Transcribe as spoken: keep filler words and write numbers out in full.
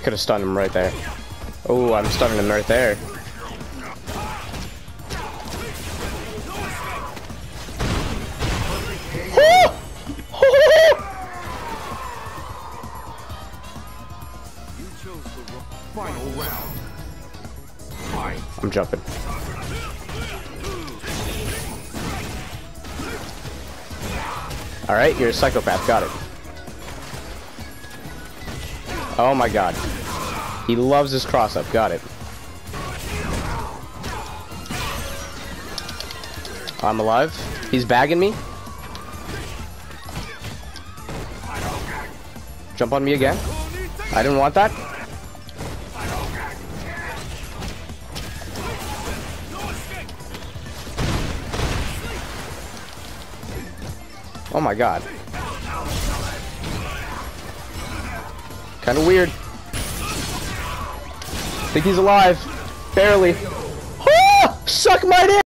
could have stunned him right there. Oh, I'm stunning him right there. Final round. Fight. I'm jumping. Alright, you're a psychopath. Got it. Oh my god. He loves his cross-up. Got it. I'm alive. He's bagging me. Jump on me again. I didn't want that. Oh my god. Kind of weird. Think he's alive. Barely. Oh! Suck my dick!